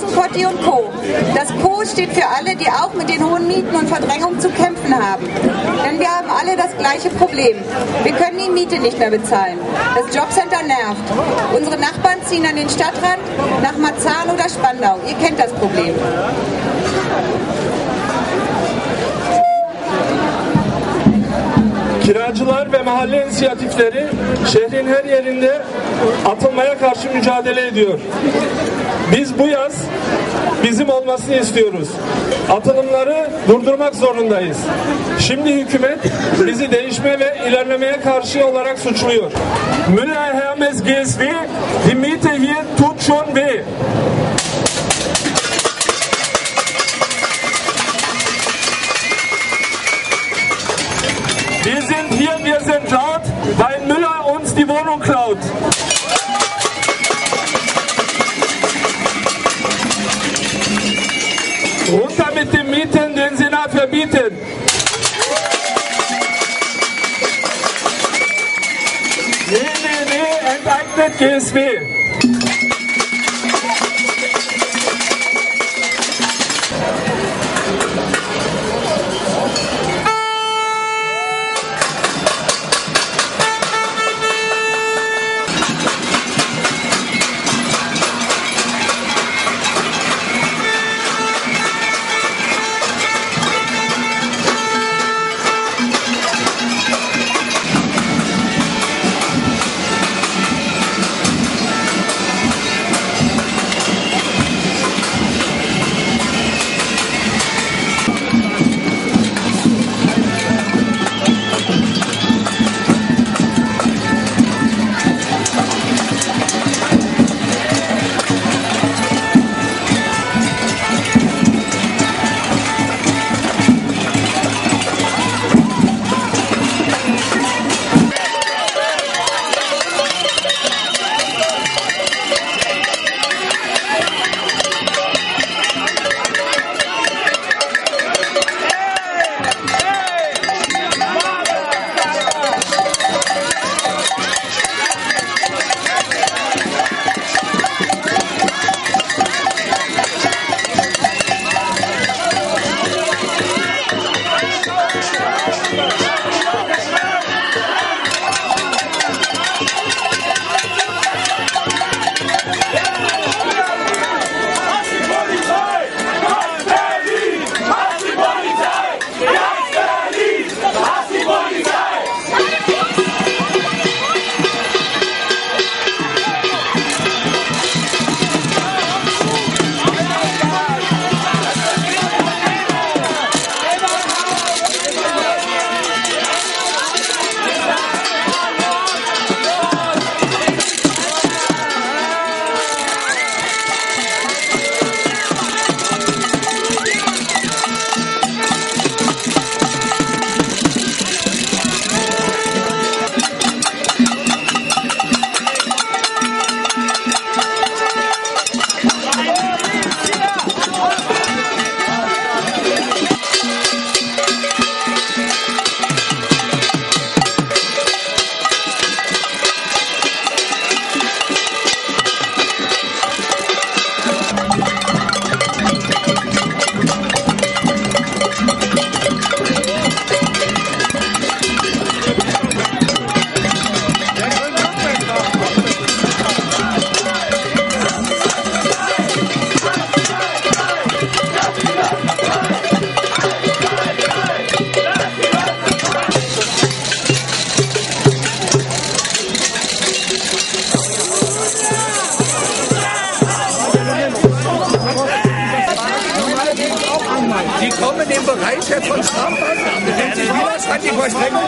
Potti und Co. Das Po steht für alle, die auch mit den hohen Mieten und Verdrängung zu kämpfen haben. Denn wir haben alle das gleiche Problem. Wir können die Miete nicht mehr bezahlen. Das Jobcenter nervt. Unsere Nachbarn ziehen an den Stadtrand nach Marzahn oder Spandau. Ihr kennt das Problem. Kiracılar ve mahalle inisiyatifleri şehrin her yerinde atılmaya karşı mücadele ediyor. Biz bu yaz bizim olmasını istiyoruz. Atılımları durdurmak zorundayız. Şimdi hükümet bizi değişme ve ilerlemeye karşı olarak suçluyor. Müller Hermes GSW, die Miete hier tut schon weh. Wir sind hier, wir sind laut, weil Müller uns die Wohnung klaut. Runter mit den Mieten, den Senat verbieten. Nee, enteignet GSW. Die kommen im Bereich jetzt von Straftaten. Wenn Sie Widerstand, die Vollstreckung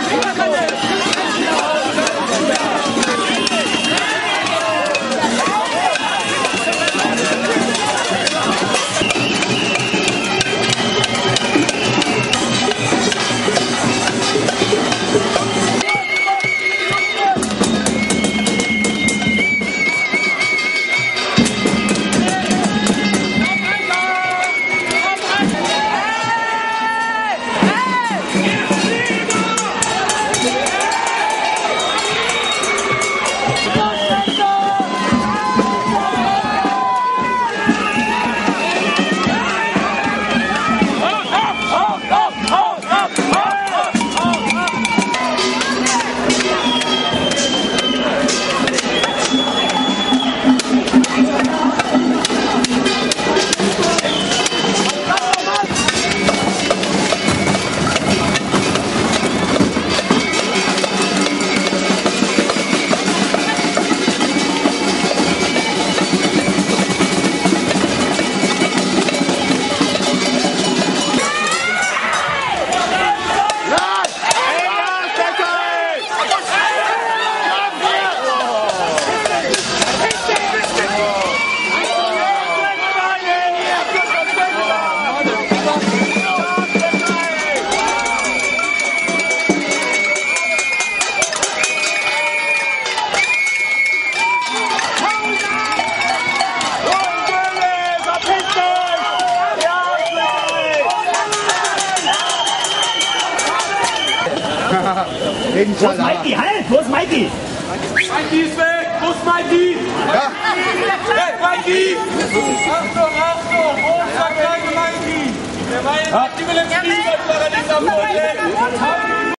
Wo ist Mikey? Halt! Wo ist Mikey? Mikey ist weg! Wo ist Mikey? Ja. Hey, Mikey! Achtung, Achtung! Wo ist der kleine Mikey? Der Mikey will ins Spiel, weil er nicht am Boden.